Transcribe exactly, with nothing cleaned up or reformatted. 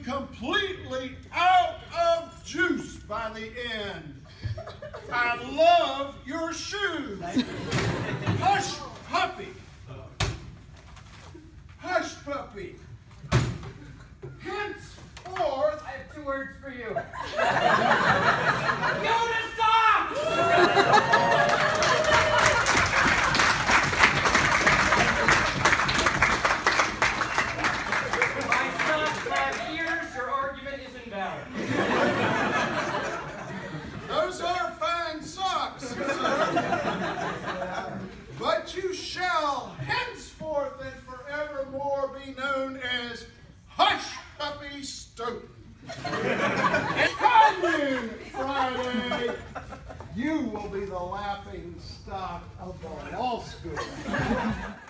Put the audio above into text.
completely out of juice by the end. I love your shoes. Hush puppy. Hush puppy. Henceforth, I have two words for you. Yoda, stop! My socks have ears. Your argument is invalid. those are fine socks, sir. But you shall henceforth and forevermore be known as Hush Puppy Stoughton. Coming Friday, you will be the laughing stock of the law school.